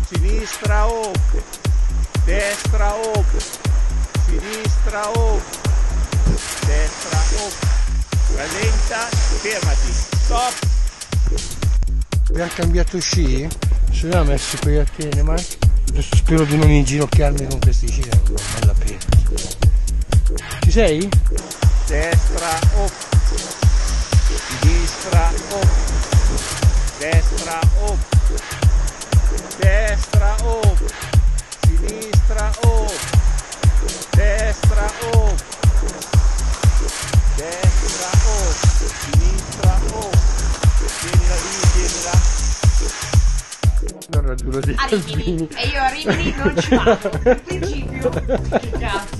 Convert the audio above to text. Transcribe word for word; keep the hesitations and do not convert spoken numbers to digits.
sinistra off, destra off, sinistra off, destra off, rallenta, fermati, stop. Abbiamo cambiato sci? Se no ha messo qui a piedi, ma adesso spero di non inginocchiarmi con questi sci, non vale la pena. Ci sei? Destra off, sinistra off, destra off, destra off, sinistra off, destra off, destra off, sinistra off, tienila lì, tienila. Non raggiungo di a Rimini, e io a Rimini non ci vado, in principio, che cazzo.